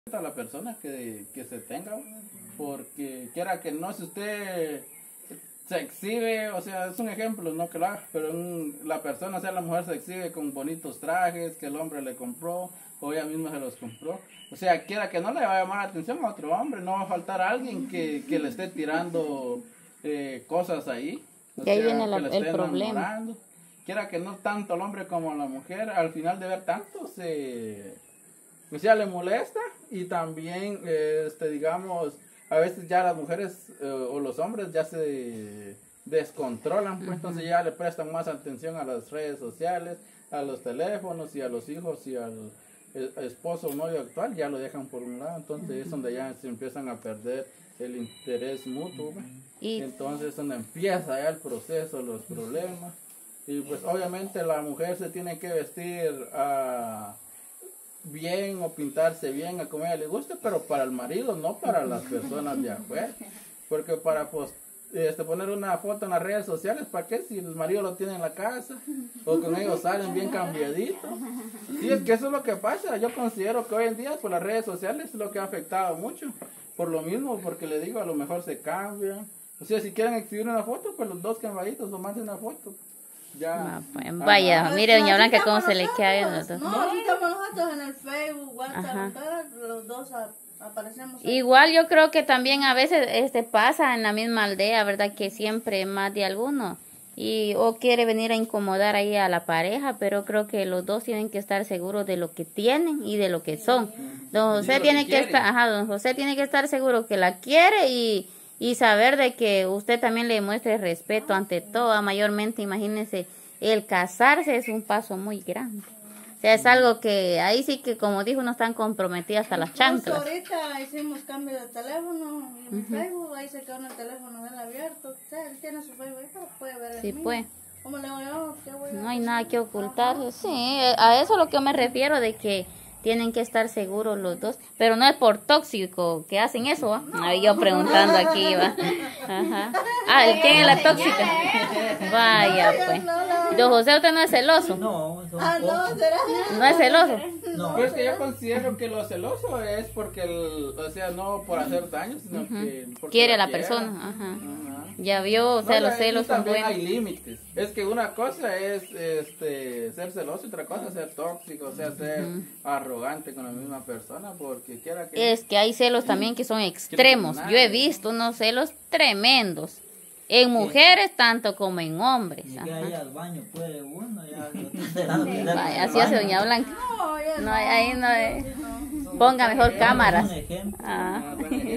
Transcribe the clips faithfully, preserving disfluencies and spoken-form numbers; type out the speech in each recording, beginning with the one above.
a la persona que, que se tenga, porque quiera que no, si usted se exhibe, o sea, es un ejemplo, no que lo haga, pero un, la persona, o sea, la mujer se exhibe con bonitos trajes que el hombre le compró, o ella misma se los compró, o sea, quiera que no le va a llamar la atención a otro hombre, no va a faltar alguien que, que le esté tirando eh, cosas ahí, o y ahí sea, viene la, que le esté el problema. enamorando. Quiera que no tanto el hombre como la mujer, al final de ver tanto, se, pues ya le molesta, y también, este, digamos, a veces ya las mujeres eh, o los hombres ya se descontrolan, pues, uh-huh. Entonces ya le prestan más atención a las redes sociales, a los teléfonos y a los hijos y al el esposo o novio actual, ya lo dejan por un lado, entonces uh-huh. Es donde ya se empiezan a perder el interés mutuo, uh-huh. Y entonces es donde empieza ya el proceso, los problemas, y pues obviamente la mujer se tiene que vestir uh, bien o pintarse bien a como a ella le guste, pero para el marido, no para las personas de afuera, porque para pues, este, poner una foto en las redes sociales, ¿para qué? Si el marido lo tiene en la casa, o con ellos salen bien cambiaditos. Sí, es que eso es lo que pasa. Yo considero que hoy en día, pues las redes sociales es lo que ha afectado mucho, por lo mismo, porque le digo, a lo mejor se cambian, o sea, si quieren exhibir una foto, pues los dos cambiaditos lo manden una foto. Ya. No, pues, vaya, ah, mire, doña Blanca, cómo se le queda a los dos. No, ahí estamos nosotros en el Facebook, WhatsApp, los dos aparecemos ahí. Igual yo creo que también a veces este pasa en la misma aldea, ¿verdad? Que siempre más de alguno. Y o quiere venir a incomodar ahí a la pareja, pero creo que los dos tienen que estar seguros de lo que tienen y de lo que son. Don José tiene que, que estar, ajá, don José tiene que estar seguro que la quiere y y saber de que usted también le muestre respeto ante todo, mayormente, imagínense, el casarse es un paso muy grande. O sea, es algo que ahí sí que, como dijo, no están comprometidas hasta las chanclas. Ahorita hicimos cambio de teléfono en uh-huh. Facebook, ahí se quedó en el teléfono de él abierto. O sea, él tiene su Facebook, pero puede ver el sí, mío. pues. ¿Cómo le voy a, qué voy a no hay nada que ocultar. Sí, a eso es lo que yo me refiero, de que tienen que estar seguros los dos, pero no es por tóxico que hacen eso, ¿va? No. Yo preguntando aquí, va. Ajá. Ah, ¿quién es la tóxica? Vaya, pues. Don José, ¿usted no es celoso? No, ah, no, ¿será? ¿No es celoso? No. Pues que yo considero que lo celoso es porque, el, o sea, no por hacer daño, sino uh-huh. que porque quiere a la quiera. persona. Ajá. Uh-huh. Ya vio, o sea, no, los celos son buenos. Hay límites. Es que una cosa es este ser celoso y otra cosa es ser tóxico, o sea, ser uh-huh. arrogante con la misma persona, porque quiera que... Es que hay celos también que son extremos. Yo he visto unos celos tremendos. En mujeres sí. Tanto como en hombres. Y que ahí al baño puede uno, ya sí, vaya, así hace doña Blanca. No, no, no ahí no es. Ponga mejor cámaras. Ah.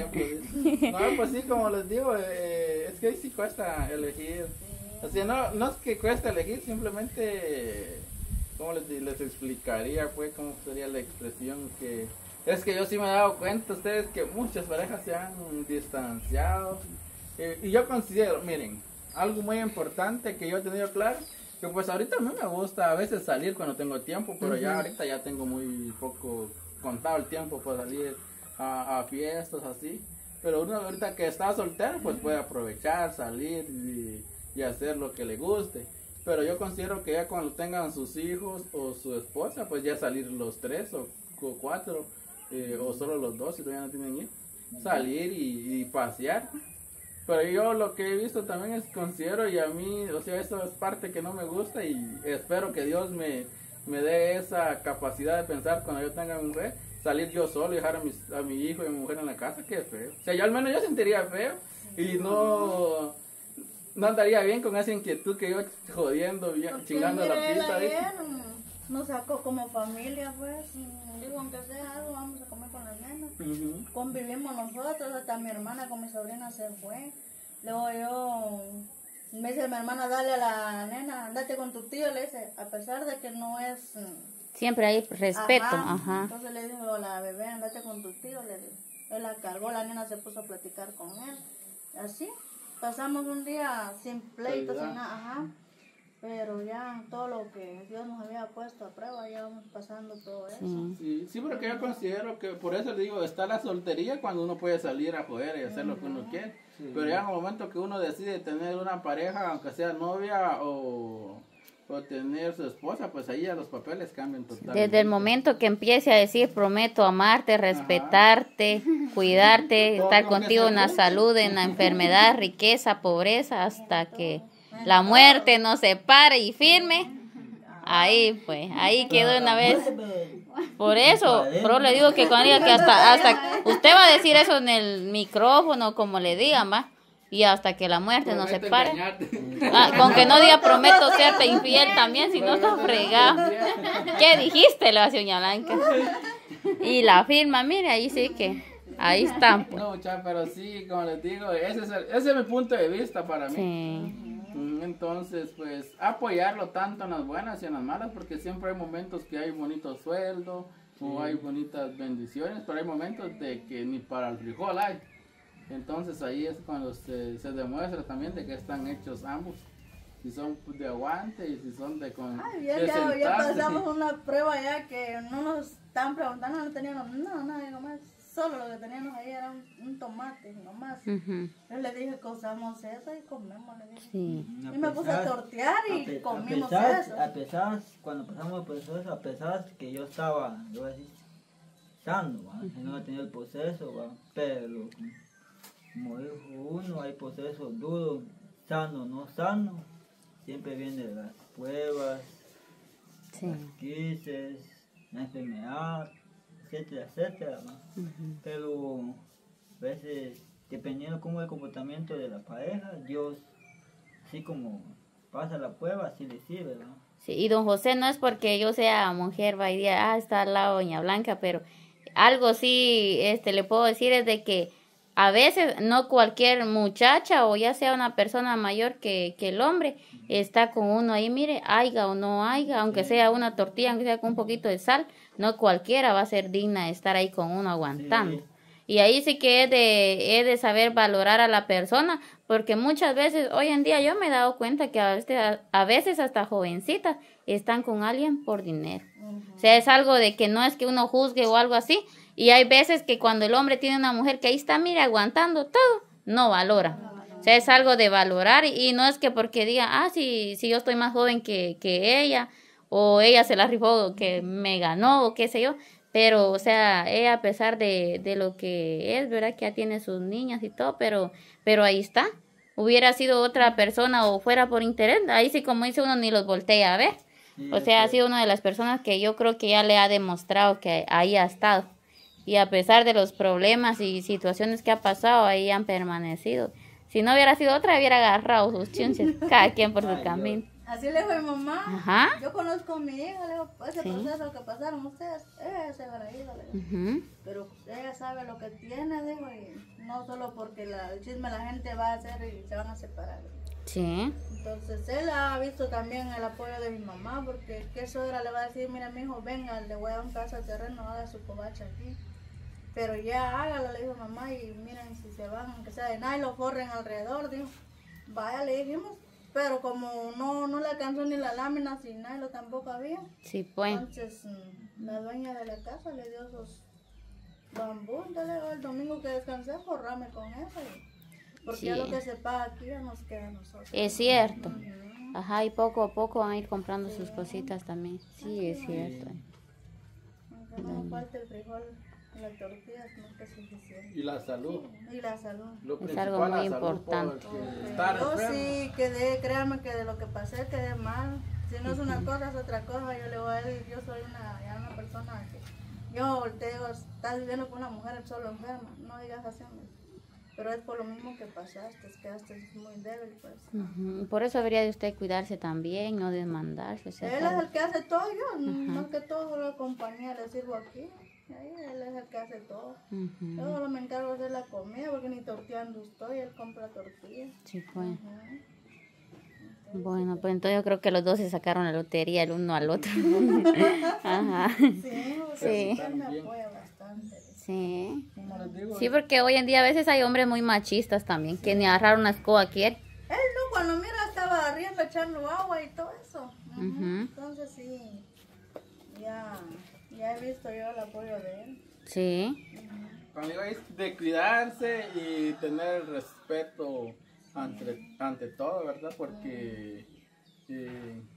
No, pues sí, como les digo, eh, es que ahí sí cuesta elegir. O sea, no, no es que cuesta elegir, simplemente, ¿cómo les, les explicaría, pues, cómo sería la expresión? Que es que yo sí me he dado cuenta, ustedes, que muchas parejas se han distanciado. Eh, y yo considero, miren, algo muy importante que yo he tenido claro, que pues ahorita a mí me gusta a veces salir cuando tengo tiempo, pero uh-huh. ya ahorita ya tengo muy poco contado el tiempo para salir a, a fiestas así, pero uno ahorita que está soltero pues puede aprovechar, salir y, y hacer lo que le guste, pero yo considero que ya cuando tengan sus hijos o su esposa, pues ya salir los tres o, o cuatro, eh, o solo los dos si todavía no tienen hijos, salir y, y pasear. Pero yo lo que he visto también es, considero, y a mí, o sea, eso es parte que no me gusta, y espero que Dios me, me dé esa capacidad de pensar cuando yo tenga mi mujer, salir yo solo y dejar a, mis, a mi hijo y a mi mujer en la casa, que es feo. O sea, yo al menos yo sentiría feo, y no, no andaría bien con esa inquietud que yo jodiendo, bien, chingando la pista. Nos sacó como familia, pues, digo, aunque sea algo, vamos a comer con las nenas. Uh-huh. Convivimos nosotros, hasta mi hermana con mi sobrina se fue. Luego yo, me dice mi hermana, dale a la nena, andate con tu tío, le dice, a pesar de que no es... Siempre hay respeto, ajá. ajá. Entonces le dijo a la bebé, andate con tu tío, le dijo. Él la cargó, la nena se puso a platicar con él. Así, pasamos un día sin pleito, sin nada, ajá. Pero ya todo lo que Dios nos había puesto a prueba, ya vamos pasando todo eso. Sí, sí, sí, porque yo considero que, por eso le digo, está la soltería cuando uno puede salir a joder y hacer uh-huh. lo que uno quiere. Sí. Pero ya en el momento que uno decide tener una pareja, aunque sea novia o, por tener su esposa, pues ahí ya los papeles cambian totalmente. Desde el momento que empiece a decir, prometo amarte, respetarte, ajá, cuidarte, todo estar contigo en la salud, en la enfermedad, riqueza, pobreza, hasta que la muerte nos separe y firme, ahí pues, ahí quedó una vez. Por eso, pero le digo que cuando diga que hasta, hasta, usted va a decir eso en el micrófono, como le digan, va. Y hasta que la muerte nos separe. Ah, con que no diga prometo serte infiel también, si no está fregado. ¿Qué dijiste, la señora Blanca? Y la firma, mire, ahí sí que, ahí están. Pues. No, cha, pero sí, como les digo, ese es, el, ese es mi punto de vista para mí. Sí. Entonces, pues, apoyarlo tanto en las buenas y en las malas, porque siempre hay momentos que hay bonitos sueldos, sí, o hay bonitas bendiciones, pero hay momentos de que ni para el frijol hay. Entonces ahí es cuando se, se demuestra también de que están hechos ambos, si son de aguante y si son de con Ay, ya, ya, ya pasamos una prueba ya que no nos estaban preguntando, no teníamos no, nada nomás, solo lo que teníamos ahí era un, un tomate nomás. Uh-huh. Yo le dije que usamos eso y comemos, le dije. Sí. Y pesar, me puse a tortear y pe, comimos a pesar, eso. A pesar, cuando pasamos el proceso, a pesar que yo estaba, yo voy a decir, sano, ¿va? Uh-huh. No tenía el proceso, ¿va? Pero como dijo uno, hay procesos duros, sano, no sano, siempre vienen las pruebas, sí, las crisis, la enfermedad, etcétera, etcétera, ¿no? Uh-huh. Pero a veces, dependiendo cómo es el comportamiento de la pareja, Dios, así como pasa la prueba, así le sirve, ¿no? Sí, y don José, no es porque yo sea mujer, va y diga, ah, está al lado doña Blanca, pero algo sí este, le puedo decir es de que a veces no cualquier muchacha o ya sea una persona mayor que, que el hombre está con uno ahí, mire, haiga o no haiga, aunque sea una tortilla, aunque sea con un poquito de sal, no cualquiera va a ser digna de estar ahí con uno aguantando. Sí. Y ahí sí que es de, es de saber valorar a la persona, porque muchas veces, hoy en día yo me he dado cuenta que a veces, a veces hasta jovencitas están con alguien por dinero. Uh-huh. O sea, es algo de que no es que uno juzgue o algo así. Y hay veces que cuando el hombre tiene una mujer que ahí está, mire, aguantando todo, no valora. O sea, es algo de valorar y, y no es que porque diga, ah, si, si yo estoy más joven que, que ella, o ella se la rifó, que me ganó, o qué sé yo. Pero, o sea, ella a pesar de, de lo que es, ¿verdad? Que ya tiene sus niñas y todo, pero, pero ahí está. Hubiera sido otra persona o fuera por interés, ahí sí, como dice uno, ni los voltea a ver. O sea, ha sido una de las personas que yo creo que ya le ha demostrado que ahí ha estado. Y a pesar de los problemas y situaciones que ha pasado, ahí han permanecido. Si no hubiera sido otra, hubiera agarrado sus chunches, cada quien por su camino. Así le dijo mi mamá. Ajá. Yo conozco a mi hija, le digo, ese sí. proceso que pasaron ustedes, ella se habrá ido, le digo. Uh-huh. Pero ella sabe lo que tiene, dijo, y no solo porque la, el chisme la gente va a hacer y se van a separar. Sí. Entonces él ha visto también el apoyo de mi mamá, porque que eso era, le va a decir, mira mi hijo, venga, le voy a dar un pedazo de terreno, haga su covacha aquí. Pero ya hágalo, le dijo mamá, y miren si se van, aunque sea de nada, y lo corren alrededor, dijo. Vaya, le dijimos, pero como no, no le alcanzó ni la lámina, sin nada, tampoco había. Sí, pues. Entonces, la dueña de la casa le dio esos bambús, le dijo, el domingo que descansé, forrame con eso. Porque sí. Ya lo que se paga aquí ya nos queda a nosotros. Es cierto. Uh-huh. Ajá, y poco a poco van a ir comprando sí. sus cositas también. Sí, es cierto. Aunque no nos falte el frijol. La tortilla no es suficiente. Y la salud. Y la salud. Lo es algo muy importante. Okay. Yo sí quedé, créame que de lo que pasé quedé mal. Si no es una cosa, es otra cosa. Yo le voy a decir, yo soy una, ya una persona que, yo te digo, estás viviendo con una mujer solo enferma. No digas así, pero es por lo mismo que pasaste, quedaste muy débil, pues. Uh-huh. Por eso debería de usted cuidarse también, no demandarse. O sea, él es el que hace todo, yo, uh-huh. no que todo la compañía le sirvo aquí. Ahí él es el que hace todo. Uh-huh. Yo solo me encargo de hacer la comida porque ni torteando estoy, él compra tortillas. Sí, pues. Uh-huh. Bueno, pues entonces yo creo que los dos se sacaron la lotería el uno al otro. Ajá. Sí, sí. Él me apoya bastante. Sí. Sí, porque hoy en día a veces hay hombres muy machistas también, sí. que ni agarrar una escoba quieren. Él no, cuando mira estaba arriendo, echando agua y todo eso. Uh-huh. Uh-huh. Entonces sí, ya... Ya he visto yo el apoyo de él. Sí. Conmigo es de cuidarse y tener respeto ante, ante todo, ¿verdad? Porque eh,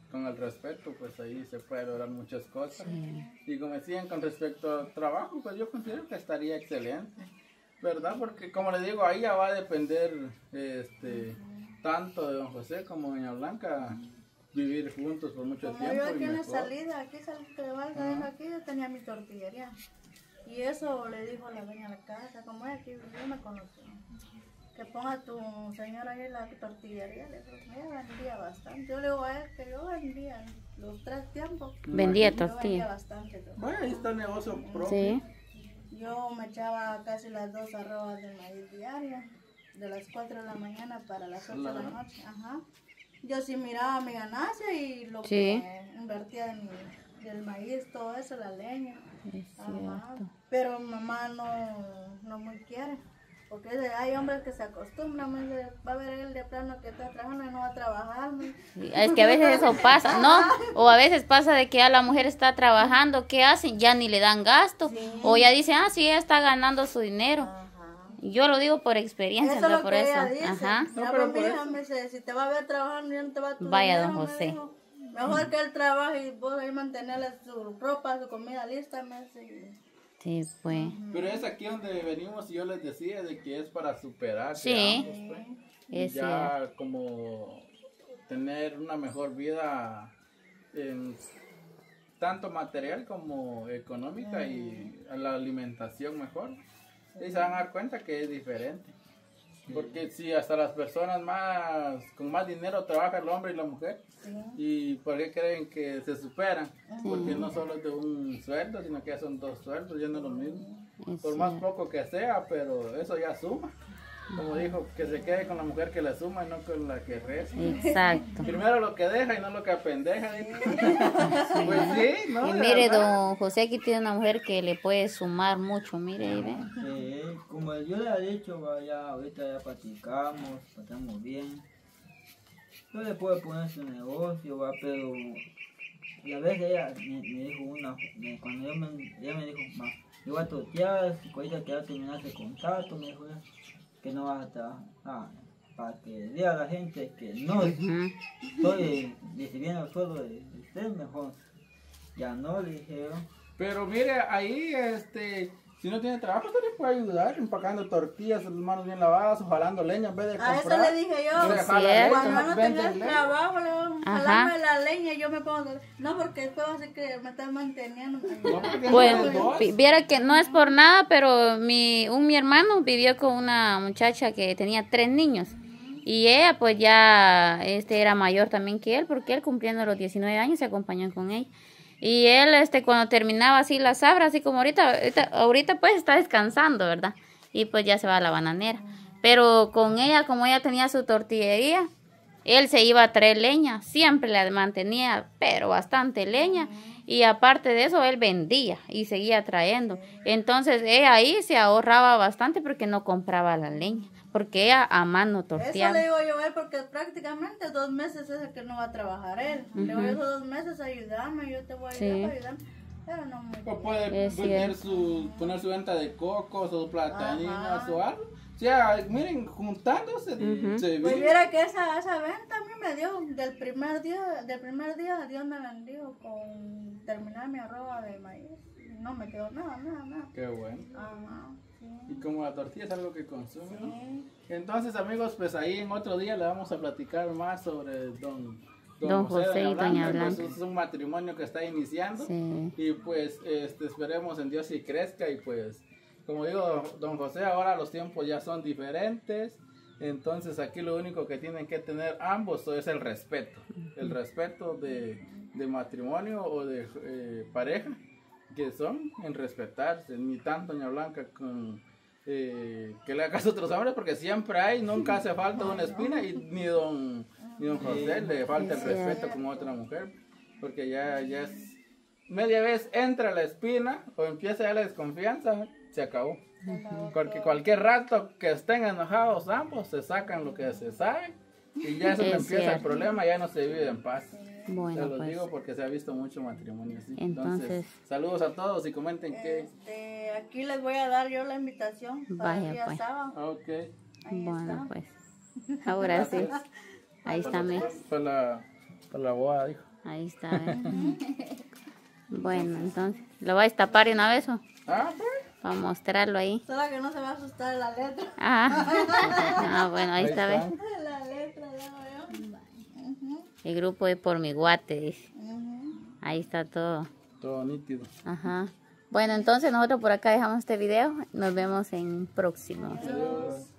con el respeto, pues ahí se puede lograr muchas cosas. Sí. Y como decían, con respecto al trabajo, pues yo considero que estaría excelente, ¿verdad? Porque como le digo, ahí ya va a depender este, tanto de don José como de doña Blanca, vivir juntos por mucho como tiempo. Yo aquí y en la mejor. salida, aquí salí de Valga, aquí yo tenía mi tortillería. Y eso le dijo la dueña de la casa, como es aquí, yo me conocí. Que ponga tu señora ahí la tortillería, le digo, ella vendía bastante. Yo le digo a él que yo vendía los tres tiempos. Vendía Yo tortilla. vendía bastante. Bueno, ahí está el negocio propio. Sí. Yo me echaba casi las dos arrobas de maíz diarias, de las cuatro de la mañana para las ocho de la noche. Ajá. Yo sí miraba mi ganancia y lo Sí. que invertía de mi, del maíz, todo eso, la leña. Es Ajá. cierto. Pero mamá no, no muy quiere. Porque hay hombres que se acostumbran, me dice, va a ver él de plano que está trabajando y no va a trabajar. Me Sí, es que a veces eso pasa, ¿no? O a veces pasa de que ya la mujer está trabajando, ¿qué hacen? Ya ni le dan gasto. Sí. O ya dicen, ah, sí, ella está ganando su dinero. Ajá. Yo lo digo por experiencia, Eso es ¿no? lo Por que eso. ella dice. Ajá. No, No, pero pero mi por hija eso- me dice, si te va a ver trabajando, ya no te va tu Vaya, dinero, don me José. dijo. Mejor que él trabaje y vos ahí mantenerle su ropa, su comida lista, me dice. Sí, pues. Pero es aquí donde venimos y yo les decía de que es para superar. Sí. Ambos, pues. Es ya como tener una mejor vida en tanto material como económica y la alimentación mejor. Y se van a dar cuenta que es diferente. Porque si hasta las personas más con más dinero trabajan el hombre y la mujer, y por qué creen que se superan, porque no solo es de un sueldo, sino que ya son dos sueldos, ya no es lo mismo. Es Por más cierto. poco que sea, pero eso ya suma. Como dijo, que se quede con la mujer que le suma y no con la que resta. Exacto. Primero lo que deja y no lo que apendeja. dijo. Pues sí, ¿no? Y De mire, verdad. don José aquí tiene una mujer que le puede sumar mucho, mire, ahí ve. Sí, como yo le he dicho, va, ya ahorita ya platicamos, pasamos bien. Yo le puedo poner su negocio, va, pero y a veces ella me, me dijo una, me- cuando yo me, ella me dijo, ma, yo voy a tortear, si ahorita que ya terminaste el contrato, me dijo ella, que no vas a trabajar, para que diga a la gente que no Ujú. estoy recibiendo el sueldo de usted, mejor. Ya no, le dije yo. Pero mire, ahí, este, si no tiene trabajo, usted le puede ayudar empacando tortillas, las manos bien lavadas, o jalando leña en vez de A eso comprar. le dije yo, Mire, Sí, jala es. leña, cuando no vende tengas leña. trabajo, le digo, Ajá. jalame la leña y yo me pongo, no, porque después va a ser que me estás manteniendo. No, porque Pues no es dos. vi- viera que no es por nada, pero mi un mi hermano vivió con una muchacha que tenía tres niños y ella pues ya este era mayor también que él porque él cumpliendo los diecinueve años se acompañó con ella y él este cuando terminaba así la sabra así como ahorita ahorita, ahorita pues está descansando, ¿verdad? Y pues ya se va a la bananera, pero con ella como ella tenía su tortillería él se iba a traer leña, siempre la mantenía, pero bastante leña. Y aparte de eso, él vendía y seguía trayendo. Entonces, ella ahí se ahorraba bastante porque no compraba la leña. Porque ella a mano Eso torteaba. le digo yo a él porque prácticamente dos meses es el que no va a trabajar él. Le digo, esos dos meses ayúdame, yo te voy a ayudar Sí. para ayudar. Pero no me O puede Es vender cierto. su, poner su venta de cocos o plataninas Ajá. o algo. O sea, miren, juntándose Ujú. se Pues vive. viera que esa, esa venta a mí me dio, del primer día, del primer día Dios me bendijo con terminar mi arroba de maíz. No me quedó nada, nada, nada. Qué bueno. Ajá, Y sí. como la tortilla es algo que consume, ¿no? Sí. Entonces, amigos, pues ahí en otro día le vamos a platicar más sobre don, Don José y doña Pues Blanca. es un matrimonio que está iniciando. Sí. Y pues este, esperemos en Dios y crezca. Y pues, como digo, don José, ahora los tiempos ya son diferentes. Entonces aquí lo único que tienen que tener ambos es el respeto. El respeto de, de matrimonio o de eh, pareja, que son en respetarse. Ni tanto doña Blanca con... Eh, que le haga caso a otros hombres, porque siempre hay, nunca hace falta una espina, y ni don, ni don José le falta el Es respeto cierto. como otra mujer, porque ya, ya es media vez entra la espina o empieza ya la desconfianza, se acabó. Porque cualquier rato que estén enojados ambos, se sacan lo que se sabe y ya eso Es empieza el cierto. problema, ya no se vive en paz. Se Bueno, los pues. digo porque se ha visto mucho matrimonio así. Entonces, Entonces- saludos a todos y comenten que... Este, aquí les voy a dar yo la invitación para Vaya, el día pues. sábado. Ok. Ahí Bueno, está. pues. Ahora sí. Ahí está mi. Para la, para la boda, dijo. Ahí está, ¿ves? Bueno, entonces, ¿lo va a destapar de una vez o? Ah, pues. Para mostrarlo ahí. Solo que no se va a asustar la letra. Ah, ah bueno, ahí, Ahí está, ¿ves? está. La letra, ya veo. Ujú, El grupo es por mi guate, dice. ujú. Ahí está todo. Todo nítido. Ajá. Bueno, entonces nosotros por acá dejamos este video. Nos vemos en próximo. Adiós.